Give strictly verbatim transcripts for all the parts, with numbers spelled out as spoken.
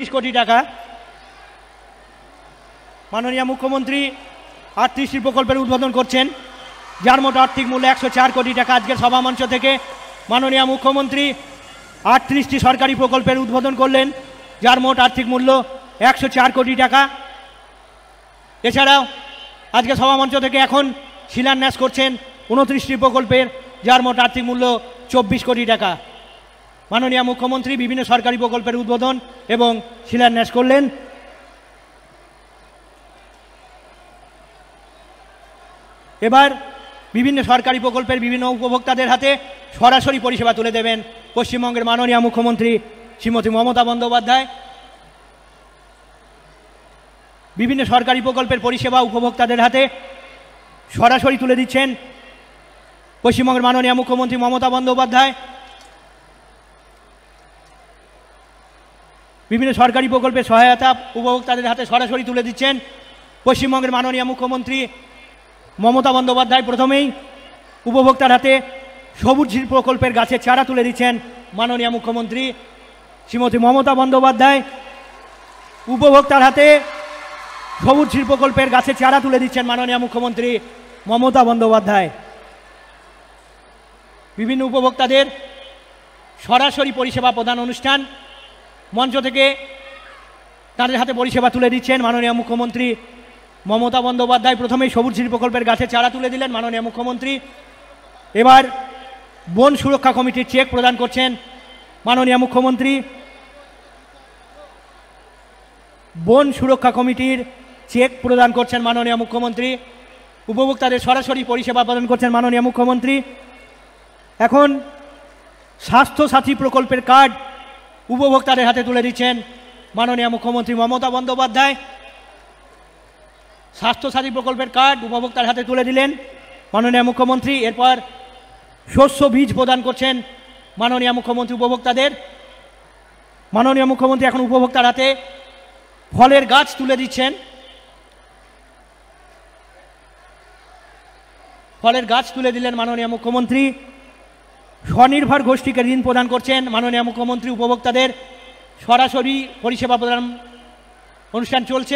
কোটি টাকা। মাননীয় মুখ্যমন্ত্রী আটত্রিশটি প্রকল্পের উদ্বোধন করছেন, যার মোট আর্থিক মূল্য একশো চার কোটি টাকা। আজকের সভামঞ্চ থেকে মাননীয় মুখ্যমন্ত্রী আটত্রিশটি সরকারি প্রকল্পের উদ্বোধন করলেন, যার মোট আর্থিক মূল্য একশো চার কোটি টাকা। এছাড়াও আজকে সভামঞ্চ থেকে এখন শিলান্যাস করছেন উনত্রিশটি প্রকল্পের, যার মোট আর্থিক মূল্য চব্বিশ কোটি টাকা। মাননীয় মুখ্যমন্ত্রী বিভিন্ন সরকারি প্রকল্পের উদ্বোধন এবং শিলান্যাস করলেন। এবার বিভিন্ন সরকারি প্রকল্পের বিভিন্ন উপভোক্তাদের হাতে সরাসরি পরিষেবা তুলে দেবেন পশ্চিমবঙ্গের মাননীয় মুখ্যমন্ত্রী শ্রীমতী মমতা বন্দ্যোপাধ্যায়। বিভিন্ন সরকারি প্রকল্পের পরিষেবা উপভোক্তাদের হাতে সরাসরি তুলে দিচ্ছেন পশ্চিমবঙ্গের মাননীয় মুখ্যমন্ত্রী মমতা বন্দ্যোপাধ্যায়। বিভিন্ন সরকারি প্রকল্পের সহায়তা উপভোক্তাদের হাতে সরাসরি তুলে দিচ্ছেন পশ্চিমবঙ্গের মাননীয় মুখ্যমন্ত্রী মমতা বন্দ্যোপাধ্যায়। প্রথমেই উপভোক্তার হাতে সবুজ প্রকল্পের গাছের চারা তুলে দিচ্ছেন মাননীয় মুখ্যমন্ত্রী শ্রীমতী মমতা বন্দ্যোপাধ্যায়। উপভোক্তার হাতে সবুজ প্রকল্পের গাছের চারা তুলে দিচ্ছেন মাননীয় মুখ্যমন্ত্রী মমতা বন্দ্যোপাধ্যায়। বিভিন্ন উপভোক্তাদের সরাসরি পরিষেবা প্রদান অনুষ্ঠান, মঞ্চ থেকে তাদের হাতে পরিষেবা তুলে দিচ্ছেন মাননীয় মুখ্যমন্ত্রী মমতা বন্দ্যোপাধ্যায়। প্রথমেই সবুজ প্রকল্পের গাছের চারা তুলে দিলেন মাননীয় মুখ্যমন্ত্রী। এবার বন সুরক্ষা কমিটির চেক প্রদান করছেন মাননীয় মুখ্যমন্ত্রী। বন সুরক্ষা কমিটির চেক প্রদান করছেন মাননীয় মুখ্যমন্ত্রী। উপভোক্তাদের সরাসরি পরিষেবা প্রদান করছেন মাননীয় মুখ্যমন্ত্রী। এখন স্বাস্থ্যসাথী প্রকল্পের কার্ড উপভোক্তাদের হাতে তুলে দিচ্ছেন মাননীয় মুখ্যমন্ত্রী মমতা বন্দ্যোপাধ্যায়। স্বাস্থ্যসাথী প্রকল্পের কার্ড উপভোক্তার হাতে তুলে দিলেন মাননীয় মুখ্যমন্ত্রী। এরপর শস্য বীজ প্রদান করছেন মাননীয় মুখ্যমন্ত্রী উপভোক্তাদের। মাননীয় মুখ্যমন্ত্রী এখন উপভোক্তার হাতে ফলের গাছ তুলে দিচ্ছেন। ফলের গাছ তুলে দিলেন মাননীয় মুখ্যমন্ত্রী। স্বনির্ভর গোষ্ঠীকে ঋণ প্রদান করছেন মাননীয় মুখ্যমন্ত্রী উপভোক্তাদের। সরাসরি পরিষেবা প্রদান অনুষ্ঠান চলছে।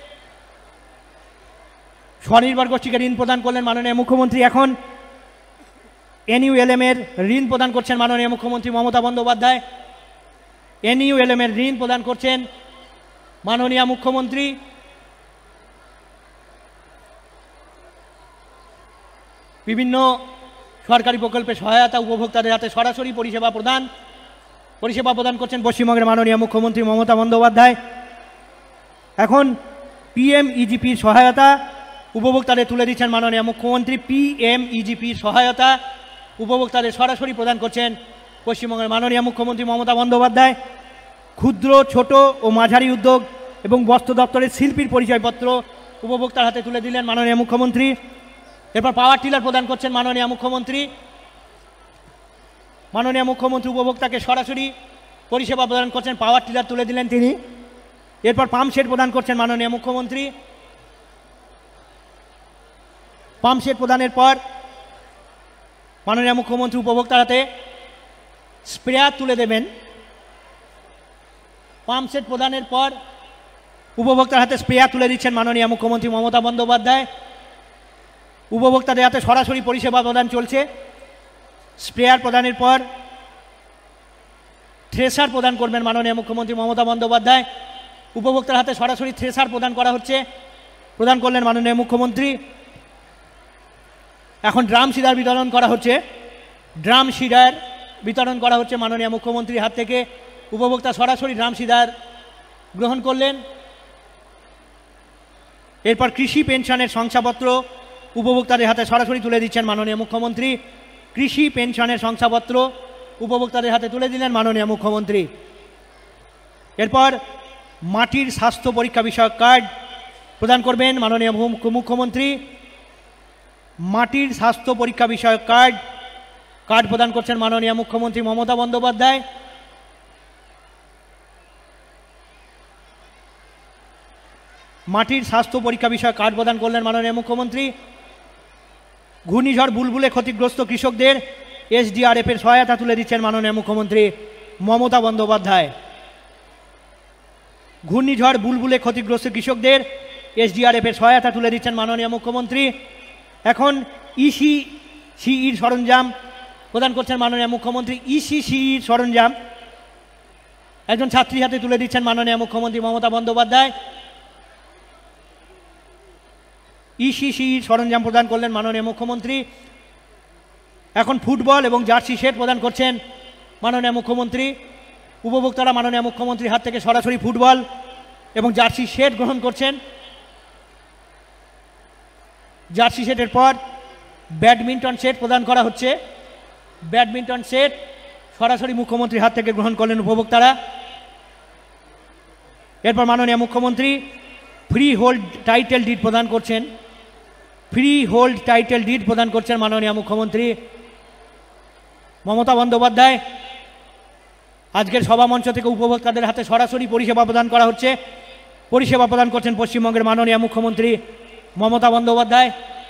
স্বনির্ভর গোষ্ঠীকে ঋণ প্রদান করলেন মাননীয় মুখ্যমন্ত্রী। এখন এনইউএলএম এর ঋণ প্রদান করছেন মাননীয় মুখ্যমন্ত্রী মমতা বন্দ্যোপাধ্যায়। এনইউএলএম এর ঋণ প্রদান করছেন মাননীয় মুখ্যমন্ত্রী। বিভিন্ন সরকারি প্রকল্পের সহায়তা উপভোক্তাদের হাতে সরাসরি পরিষেবা প্রদান পরিষেবা প্রদান করছেন পশ্চিমবঙ্গের মাননীয় মুখ্যমন্ত্রী মমতা বন্দ্যোপাধ্যায়। এখন পিএমইজিপির সহায়তা উপভোক্তাদের তুলে দিচ্ছেন মাননীয় মুখ্যমন্ত্রী। পিএমইজিপির সহায়তা উপভোক্তাদের সরাসরি প্রদান করছেন পশ্চিমবঙ্গের মাননীয় মুখ্যমন্ত্রী মমতা বন্দ্যোপাধ্যায়। ক্ষুদ্র, ছোট ও মাঝারি উদ্যোগ এবং বস্ত্র দপ্তরের শিল্পীর পরিচয়পত্র উপভোক্তার হাতে তুলে দিলেন মাননীয় মুখ্যমন্ত্রী। এরপর পাওয়ার টিলার প্রদান করছেন মাননীয় মুখ্যমন্ত্রী। মাননীয় মুখ্যমন্ত্রী উপভোক্তাকে সরাসরি পরিষেবা প্রদান করছেন, পাওয়ার টিলার তুলে দিলেন তিনি। এরপর পাম্প সেট প্রদান করছেন মাননীয় মুখ্যমন্ত্রী। পাম্প সেট প্রদানের পর মাননীয় মুখ্যমন্ত্রী উপভোক্তার হাতে স্প্রেয়ার তুলে দেবেন। পাম্প সেট প্রদানের পর উপভোক্তার হাতে স্প্রেয়ার তুলে দিচ্ছেন মাননীয় মুখ্যমন্ত্রী মমতা বন্দ্যোপাধ্যায়। উপভোক্তাদের হাতে সরাসরি পরিষেবা প্রদান চলছে। স্প্রেয়ার প্রদানের পর থ্রেসার প্রদান করবেন মাননীয় মুখ্যমন্ত্রী মমতা বন্দ্যোপাধ্যায়। উপভোক্তার হাতে সরাসরি থ্রেসার প্রদান করা হচ্ছে, প্রদান করলেন মাননীয় মুখ্যমন্ত্রী। এখন ড্রাম সিডার বিতরণ করা হচ্ছে। ড্রাম সিডার বিতরণ করা হচ্ছে মাননীয় মুখ্যমন্ত্রীর হাত থেকে। উপভোক্তা সরাসরি ড্রাম সিডার গ্রহণ করলেন। এরপর কৃষি পেনশনের শংসাপত্র উপভোক্তাদের হাতে সরাসরি তুলে দিচ্ছেন মাননীয় মুখ্যমন্ত্রী। কৃষি পেনশনের শংসাপত্র উপভোক্তাদের হাতে তুলে দিলেন মাননীয় মুখ্যমন্ত্রী। এরপর মাটির স্বাস্থ্য পরীক্ষা বিষয়ক কার্ড প্রদান করবেন মাননীয় মুখ্যমন্ত্রী। মাটির স্বাস্থ্য পরীক্ষা বিষয়ক কার্ড কার্ড প্রদান করছেন মাননীয় মুখ্যমন্ত্রী মমতা বন্দ্যোপাধ্যায়। মাটির স্বাস্থ্য পরীক্ষা বিষয়ক কার্ড প্রদান করলেন মাননীয় মুখ্যমন্ত্রী। ঘূর্ণিঝড় বুলবুলে ক্ষতিগ্রস্ত কৃষকদের এসডিআরএফ এর সহায়তা তুলে দিচ্ছেন মাননীয় মুখ্যমন্ত্রী মমতা বন্দ্যোপাধ্যায়। ঘূর্ণিঝড় বুলবুলে ক্ষতিগ্রস্ত কৃষকদের এসডিআরএফ এর সহায়তা তুলে দিচ্ছেন মাননীয় মুখ্যমন্ত্রী। এখন ইসি সিইর সরঞ্জাম প্রদান করছেন মাননীয় মুখ্যমন্ত্রী। ইসি সিইর সরঞ্জাম একজন ছাত্রীর হাতে তুলে দিচ্ছেন মাননীয় মুখ্যমন্ত্রী মমতা বন্দ্যোপাধ্যায়। ইসি সিইর সরঞ্জাম প্রদান করলেন মাননীয় মুখ্যমন্ত্রী। এখন ফুটবল এবং জার্সি সেট প্রদান করছেন মাননীয় মুখ্যমন্ত্রী। উপভোক্তারা মাননীয় মুখ্যমন্ত্রীর হাত থেকে সরাসরি ফুটবল এবং জার্সি সেট গ্রহণ করছেন। জার্সি সেটের পর ব্যাডমিন্টন সেট প্রদান করা হচ্ছে। ব্যাডমিন্টন সেট সরাসরি মুখ্যমন্ত্রীর হাত থেকে গ্রহণ করলেন উপভোক্তারা। এরপর মাননীয় মুখ্যমন্ত্রী ফ্রি হোল্ড টাইটেল ডিড প্রদান করছেন। ফ্রি হোল্ড টাইটেল ডিড প্রদান করছেন মাননীয় মুখ্যমন্ত্রী মমতা বন্দ্যোপাধ্যায়। আজকের সভামঞ্চ থেকে উপভোক্তাদের হাতে সরাসরি পরিষেবা প্রদান করা হচ্ছে। পরিষেবা প্রদান করছেন পশ্চিমবঙ্গের মাননীয় মুখ্যমন্ত্রী Mamata Bandyopadhyay.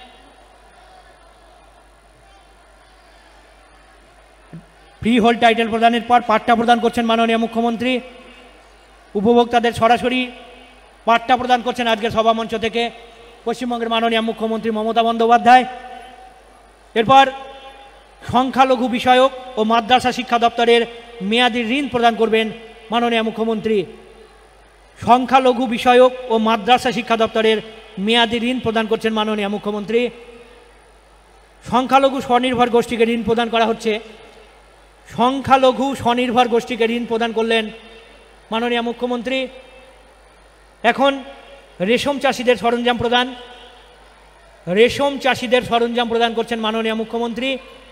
Free hold title প্রদানের পর পাট্টা প্রদান করছেন মাননীয় মুখ্যমন্ত্রী। উপভোক্তাদের সরাসরি পাট্টা প্রদান করছেন আজকের সভামঞ্চ থেকে পশ্চিমবঙ্গের মাননীয় মুখ্যমন্ত্রী মমতা বন্দ্যোপাধ্যায়। এরপর সংখ্যালঘু বিষয়ক ও মাদ্রাসা শিক্ষা দপ্তরের মেয়াদি ঋণ প্রদান করবেন মাননীয় মুখ্যমন্ত্রী। সংখ্যালঘু বিষয়ক ও মাদ্রাসা শিক্ষা দপ্তরের মেয়াদি ঋণ প্রদান করছেন মাননীয় মুখ্যমন্ত্রী। সংখ্যালঘু স্বনির্ভর গোষ্ঠীকে ঋণ প্রদান করা হচ্ছে। সংখ্যালঘু স্বনির্ভর গোষ্ঠীকে ঋণ প্রদান করলেন মাননীয় মুখ্যমন্ত্রী। এখন রেশম চাষিদের সরঞ্জাম প্রদান রেশম চাষিদের সরঞ্জাম প্রদান করছেন মাননীয় মুখ্যমন্ত্রী।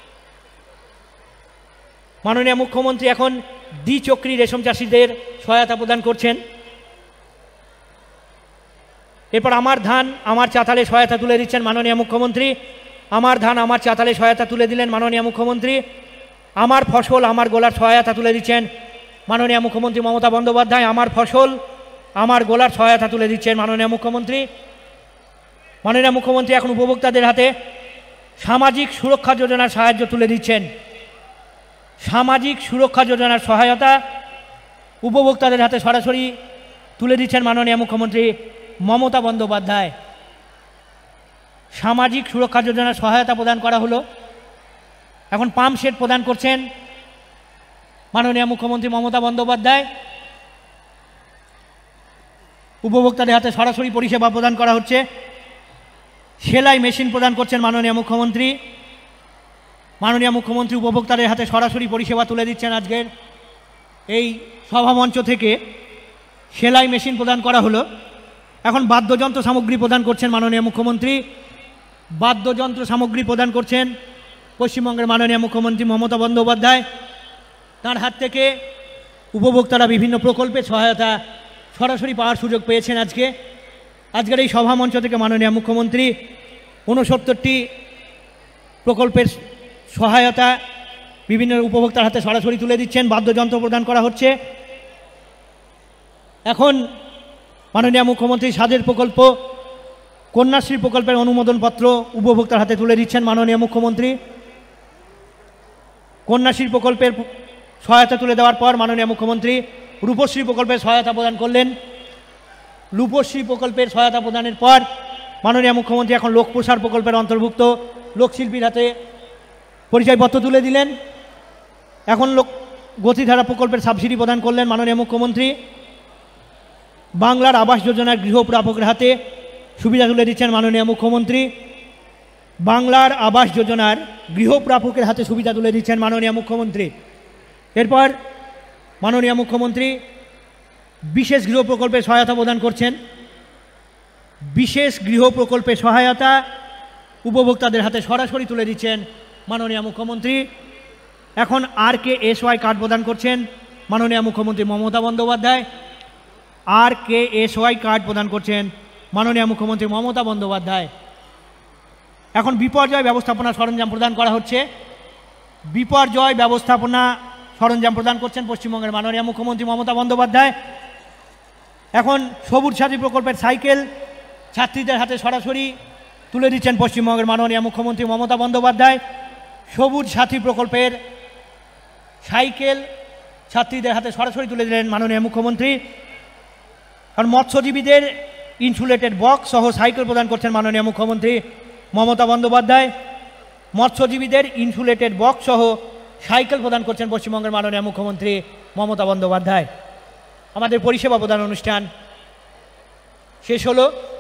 মাননীয় মুখ্যমন্ত্রী এখন দ্বিচক্রী রেশম চাষিদের সহায়তা প্রদান করছেন। এরপর আমার ধান আমার চাতালে সহায়তা তুলে দিচ্ছেন মাননীয় মুখ্যমন্ত্রী। আমার ধান আমার চাতালে সহায়তা তুলে দিলেন মাননীয় মুখ্যমন্ত্রী। আমার ফসল আমার গোলার সহায়তা তুলে দিচ্ছেন মাননীয় মুখ্যমন্ত্রী মমতা বন্দ্যোপাধ্যায়। আমার ফসল আমার গোলার সহায়তা তুলে দিচ্ছেন মাননীয় মুখ্যমন্ত্রী। মাননীয় মুখ্যমন্ত্রী এখন উপভোক্তাদের হাতে সামাজিক সুরক্ষা যোজনার সাহায্য তুলে দিচ্ছেন। সামাজিক সুরক্ষা যোজনার সহায়তা উপভোক্তাদের হাতে সরাসরি তুলে দিচ্ছেন মাননীয় মুখ্যমন্ত্রী মমতা বন্দ্যোপাধ্যায়। সামাজিক সুরক্ষা যোজনার সহায়তা প্রদান করা হলো। এখন পাম্প সেট প্রদান করছেন মাননীয় মুখ্যমন্ত্রী মমতা বন্দ্যোপাধ্যায়। উপভোক্তাদের হাতে সরাসরি পরিষেবা প্রদান করা হচ্ছে। সেলাই মেশিন প্রদান করছেন মাননীয় মুখ্যমন্ত্রী। মাননীয় মুখ্যমন্ত্রী উপভোক্তাদের হাতে সরাসরি পরিষেবা তুলে দিচ্ছেন আজকের এই সভামঞ্চ থেকে। সেলাই মেশিন প্রদান করা হলো। এখন বাদ্যযন্ত্র সামগ্রী প্রদান করছেন মাননীয় মুখ্যমন্ত্রী। বাদ্যযন্ত্র সামগ্রী প্রদান করছেন পশ্চিমবঙ্গের মাননীয় মুখ্যমন্ত্রী মমতা বন্দ্যোপাধ্যায়। তার হাত থেকে উপভোক্তারা বিভিন্ন প্রকল্পের সহায়তা সরাসরি পাওয়ার সুযোগ পেয়েছেন। আজকে আজকের এই সভামঞ্চ থেকে মাননীয় মুখ্যমন্ত্রী ঊনসত্তরটি প্রকল্পের সহায়তা বিভিন্ন উপভোক্তার হাতে সরাসরি তুলে দিচ্ছেন। বাদ্যযন্ত্র প্রদান করা হচ্ছে। এখন মাননীয় মুখ্যমন্ত্রী স্বাদের প্রকল্প কন্যাশ্রী প্রকল্পের অনুমোদনপত্র উপভোক্তার হাতে তুলে দিচ্ছেন মাননীয় মুখ্যমন্ত্রী। কন্যাশ্রী প্রকল্পের সহায়তা তুলে দেওয়ার পর মাননীয় মুখ্যমন্ত্রী রূপশ্রী প্রকল্পের সহায়তা প্রদান করলেন। রূপশ্রী প্রকল্পের সহায়তা প্রদানের পর মাননীয় মুখ্যমন্ত্রী এখন লোক প্রসার প্রকল্পের অন্তর্ভুক্ত লোকশিল্পীর হাতে পরিচয়পত্র তুলে দিলেন। এখন লোক গতিধারা প্রকল্পের সাবসিডি প্রদান করলেন মাননীয় মুখ্যমন্ত্রী। বাংলার আবাস যোজনার গৃহপ্রাপকের হাতে সুবিধা তুলে দিচ্ছেন মাননীয় মুখ্যমন্ত্রী। বাংলার আবাস যোজনার গৃহপ্রাপকের হাতে সুবিধা তুলে দিচ্ছেন মাননীয় মুখ্যমন্ত্রী। এরপর মাননীয় মুখ্যমন্ত্রী বিশেষ গৃহ প্রকল্পের সহায়তা প্রদান করছেন। বিশেষ গৃহ প্রকল্পের সহায়তা উপভোক্তাদের হাতে সরাসরি তুলে দিচ্ছেন মাননীয় মুখ্যমন্ত্রী। এখন আর কে এস ওয়াই কার্ড প্রদান করছেন মাননীয় মুখ্যমন্ত্রী মমতা বন্দ্যোপাধ্যায়। আর কে এস ওয়াই কার্ড প্রদান করছেন মাননীয় মুখ্যমন্ত্রী মমতা বন্দ্যোপাধ্যায়। এখন বিপর্যয় ব্যবস্থাপনা সরঞ্জাম প্রদান করা হচ্ছে। বিপর্যয় ব্যবস্থাপনা সরঞ্জাম প্রদান করছেন পশ্চিমবঙ্গের মাননীয় মুখ্যমন্ত্রী মমতা বন্দ্যোপাধ্যায়। এখন সবুজ সাথী প্রকল্পের সাইকেল ছাত্রীদের হাতে সরাসরি তুলে দিচ্ছেন পশ্চিমবঙ্গের মাননীয় মুখ্যমন্ত্রী মমতা বন্দ্যোপাধ্যায়। সবুজ সাথী প্রকল্পের সাইকেল ছাত্রীদের হাতে সরাসরি তুলে দিলেন মাননীয় মুখ্যমন্ত্রী। কারণ মৎস্যজীবীদের ইনসুলেটেড বক্স সহ সাইকেল প্রদান করছেন মাননীয় মুখ্যমন্ত্রী মমতা বন্দ্যোপাধ্যায়। মৎস্যজীবীদের ইনসুলেটেড বক্স সহ সাইকেল প্রদান করছেন পশ্চিমবঙ্গের মাননীয় মুখ্যমন্ত্রী মমতা বন্দ্যোপাধ্যায়। আমাদের পরিষেবা প্রদান অনুষ্ঠান শেষ হলো।